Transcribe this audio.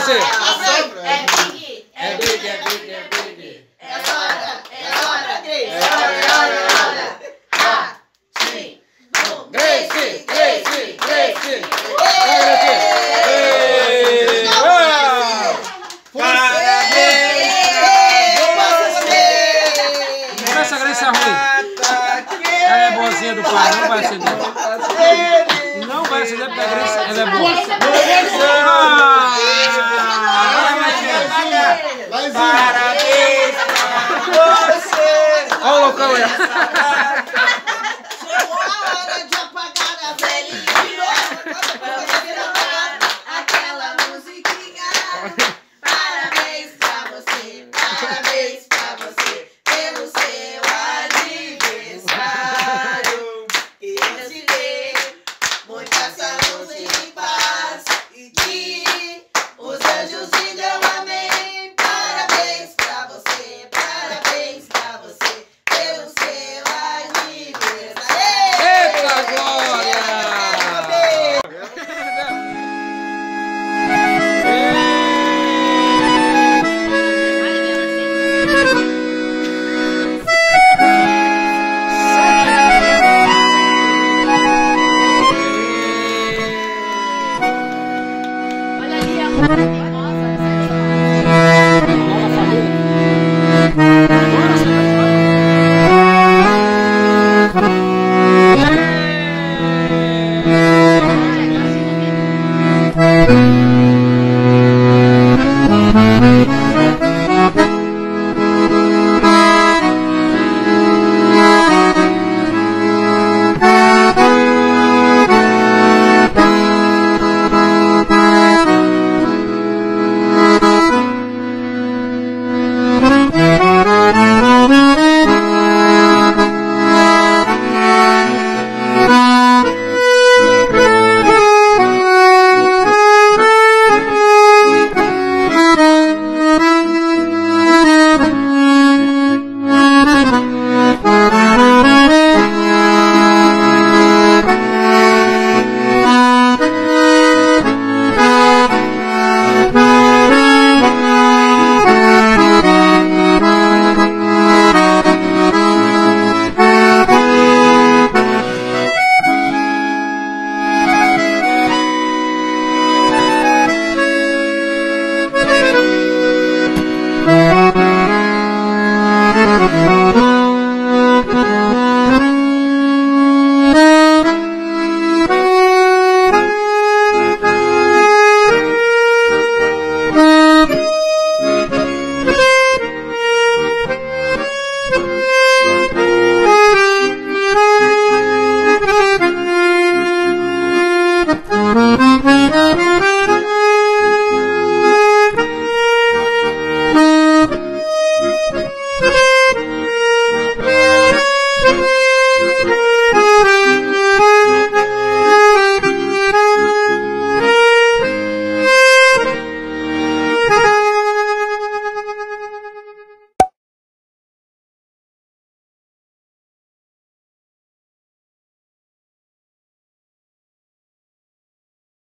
você. É big. É hora. Assim. Gracie. Essa Gracie é ruim. Ela é boazinha do pai, não vai acender. Não vai acender porque a Gracie ela é boa. Parabéns pra você. Olha o loucão aí. Chegou a hora de apagar a velhinha. Vamos virar aquela musiquinha. Parabéns pra você pelo seu aniversário. Que Deus te dê muita saúde.